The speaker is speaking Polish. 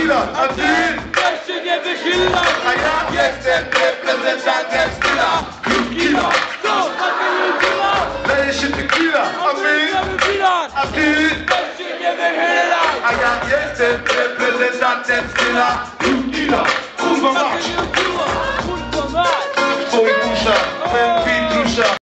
tequila, a ty? Też się nie wychylam. A ja jestem reprezentantem styla. Kila, Co? Takie Judzina? leje się tequila, a my? A ty? Też się nie wychylam. A ja jestem reprezentantem styla. Kila, kurwa mać, Kurwa mać. w twoich uszach, ten beat rusza.